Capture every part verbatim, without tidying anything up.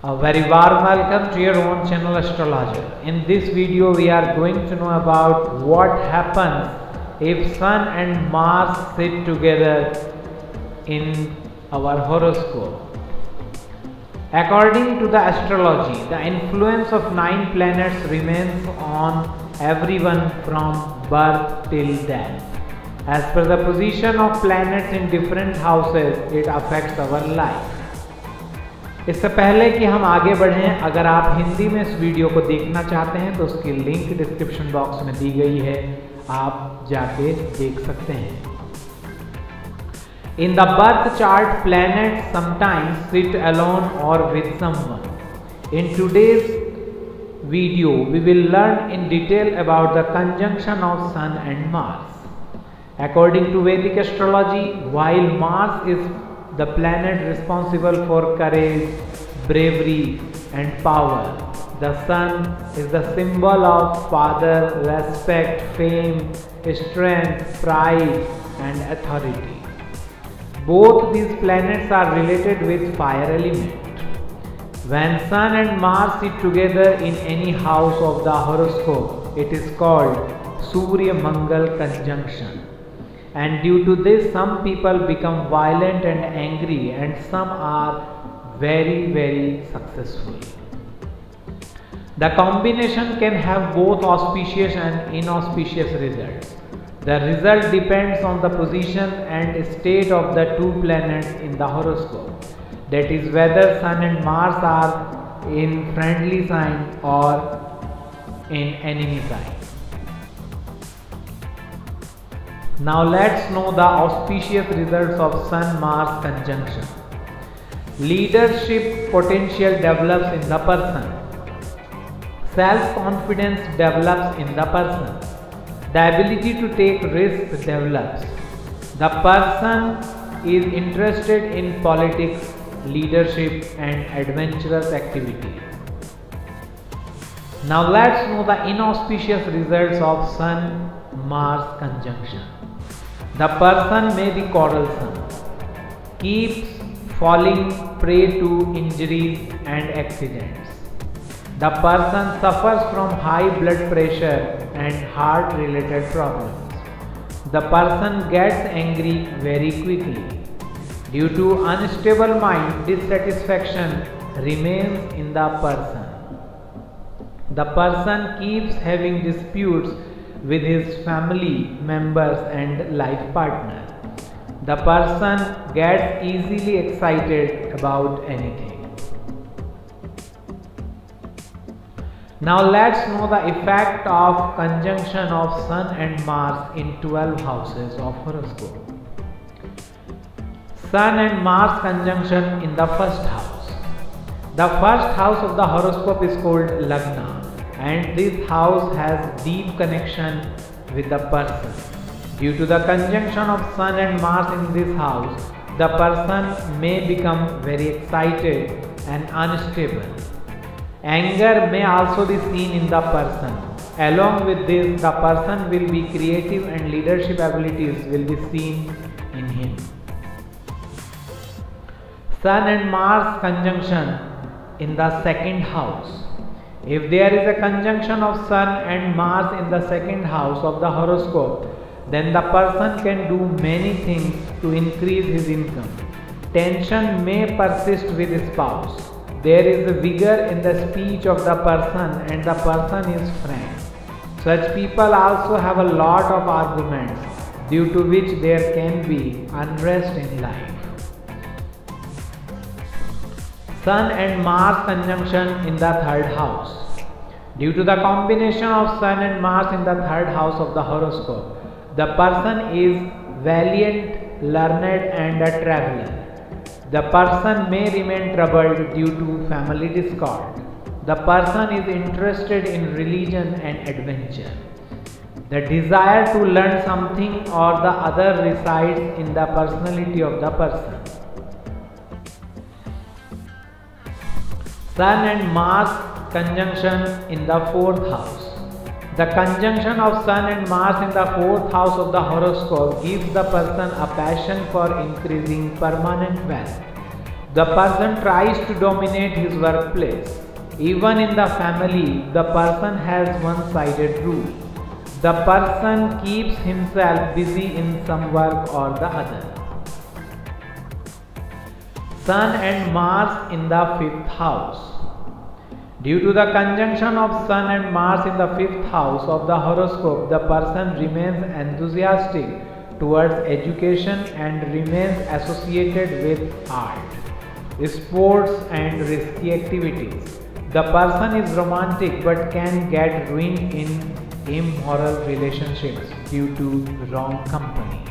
A very warm welcome to your own channel Astrologer. In this video we are going to know about what happens if Sun and Mars sit together in our horoscope. According to the astrology, the influence of nine planets remains on everyone from birth till death. As per the position of planets in different houses, it affects our life. इससे पहले कि हम आगे बढ़ें, अगर आप हिंदी में इस वीडियो को देखना चाहते हैं तो उसकी लिंक डिस्क्रिप्शन बॉक्स में दी गई है, आप जाके देख सकते हैं. In the birth chart, planets sometimes sit alone or with someone. In today's video, we will learn in detail about the conjunction of Sun and Mars. According to Vedic astrology, while Mars is the planet responsible for courage, bravery and power, the Sun is the symbol of father, respect, fame, strength, pride and authority. Both these planets are related with fire element. When Sun and Mars sit together in any house of the horoscope, it is called Surya Mangal conjunction. And due to this, some people become violent and angry, and some are very very successful. The combination can have both auspicious and inauspicious results. The result depends on the position and state of the two planets in the horoscope, that is whether Sun and Mars are in friendly sign or in enemy sign. Now let's know the auspicious results of Sun-Mars conjunction. Leadership potential develops in the person. Self-confidence develops in the person. The ability to take risks develops. The person is interested in politics, leadership and adventurous activities. Now let's know the inauspicious results of Sun-Mars conjunction. The person may be quarrelsome, keeps falling prey to injuries and accidents. The person suffers from high blood pressure and heart related problems. The person gets angry very quickly. Due to unstable mind, dissatisfaction remains in the person. The person keeps having disputes with his family members and life partner. The person gets easily excited about anything. Now let's know the effect of conjunction of Sun and Mars in twelve houses of horoscope. Sun and Mars conjunction in the first house. The first house of the horoscope is called Lagna, and this house has deep connection with the person. Due to the conjunction of Sun and Mars in this house, the person may become very excited and unstable. Anger may also be seen in the person. Along with this, the person will be creative and leadership abilities will be seen in him. Sun and Mars conjunction in the second house. If there is a conjunction of Sun and Mars in the second house of the horoscope, then the person can do many things to increase his income. Tension may persist with his spouse. There is a vigor in the speech of the person and the person is frank. Such people also have a lot of arguments, due to which there can be unrest in life. Sun and Mars conjunction in the third house. Due to the combination of Sun and Mars in the third house of the horoscope, the person is valiant, learned and a traveler. The person may remain troubled due to family discord. The person is interested in religion and adventure. The desire to learn something or the other resides in the personality of the person. Sun and Mars conjunction in the fourth house. The conjunction of Sun and Mars in the fourth house of the horoscope gives the person a passion for increasing permanent wealth. The person tries to dominate his workplace. Even in the family, the person has one-sided rule. The person keeps himself busy in some work or the other. Sun and Mars in the fifth house. Due to the conjunction of Sun and Mars in the fifth house of the horoscope, the person remains enthusiastic towards education and remains associated with art, sports and risky activities. The person is romantic but can get ruined in immoral relationships due to wrong company.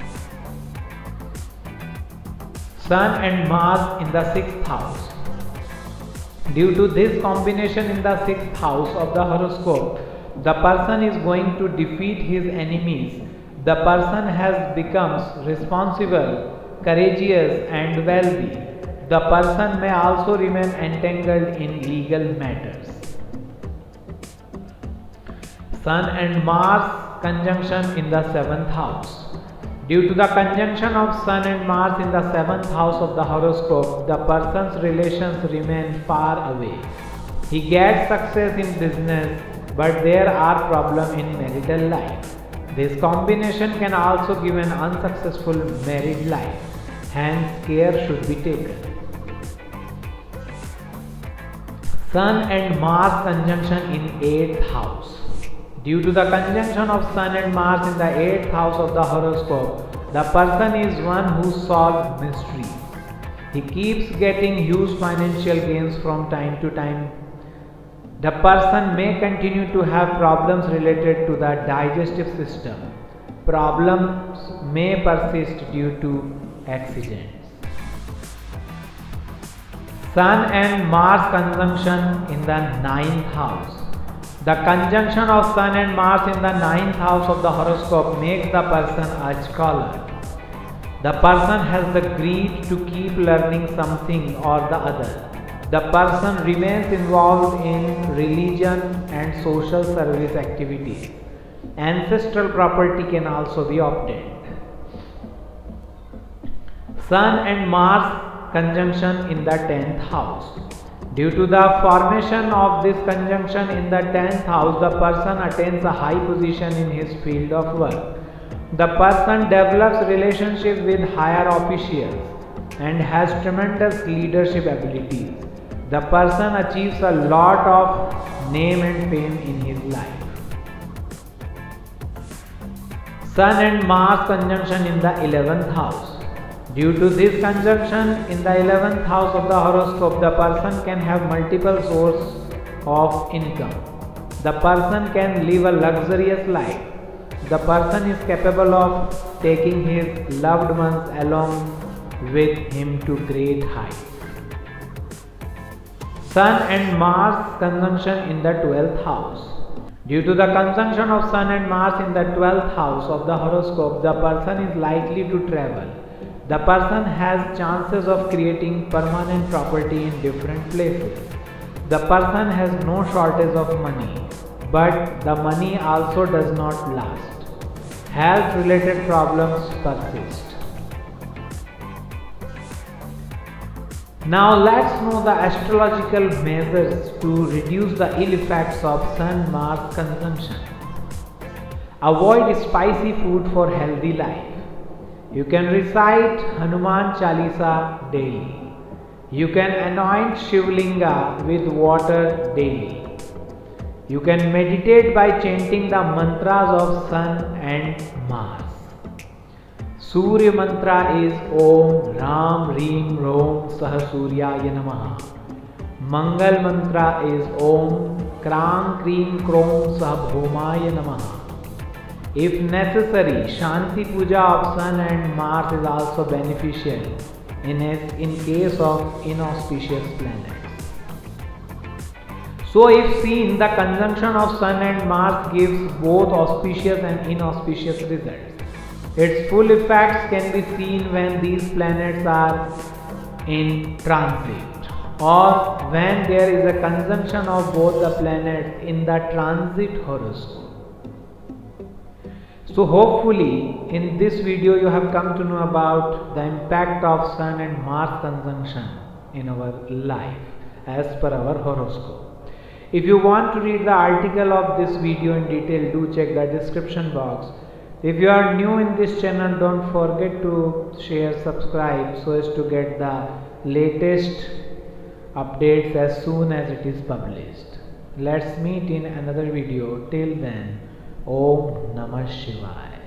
Sun and Mars in the sixth house. Due to this combination in the sixth house of the horoscope, the person is going to defeat his enemies. The person has becomes responsible, courageous and wealthy. The person may also remain entangled in legal matters. Sun and Mars conjunction in the seventh house. Due to the conjunction of Sun and Mars in the seventh house of the horoscope, the person's relations remain far away. He gets success in business, but there are problems in marital life. This combination can also give an unsuccessful married life, hence care should be taken. Sun and Mars conjunction in eighth house. Due to the conjunction of Sun and Mars in the eighth house of the horoscope, the person is one who solves mysteries. He keeps getting huge financial gains from time to time. The person may continue to have problems related to the digestive system. Problems may persist due to accidents. Sun and Mars conjunction in the ninth house. The conjunction of Sun and Mars in the ninth house of the horoscope makes the person a scholar. The person has the greed to keep learning something or the other. The person remains involved in religion and social service activities. Ancestral property can also be obtained. Sun and Mars conjunction in the tenth house. Due to the formation of this conjunction in the tenth house, the person attains a high position in his field of work. The person develops relationships with higher officials and has tremendous leadership abilities. The person achieves a lot of name and fame in his life. Sun and Mars conjunction in the eleventh house. Due to this conjunction in the eleventh house of the horoscope, the person can have multiple sources of income. The person can live a luxurious life. The person is capable of taking his loved ones along with him to great heights. Sun and Mars conjunction in the twelfth house. Due to the conjunction of Sun and Mars in the twelfth house of the horoscope, the person is likely to travel. The person has chances of creating permanent property in different places. The person has no shortage of money, but the money also does not last. Health related problems persist. Now let's know the astrological measures to reduce the ill effects of Sun-Mars conjunction. Avoid spicy food for healthy life. You can recite Hanuman Chalisa daily. You can anoint Shivlinga with water daily. You can meditate by chanting the mantras of Sun and Mars. Surya mantra is Om Ram Reem Rom Sah Suryaya Namaha. Mangal mantra is Om Kram Kreem Krom Sah Bhomaya Namaha. If necessary, Shanti Puja of Sun and Mars is also beneficial in, a, in case of inauspicious planets. So if seen, the conjunction of Sun and Mars gives both auspicious and inauspicious results. Its full effects can be seen when these planets are in transit or when there is a conjunction of both the planets in the transit horoscope. So hopefully in this video you have come to know about the impact of Sun and Mars conjunction in our life as per our horoscope. If you want to read the article of this video in detail, do check the description box. If you are new in this channel, don't forget to share, subscribe so as to get the latest updates as soon as it is published. Let's meet in another video. Till then, Om Namah Shivaya.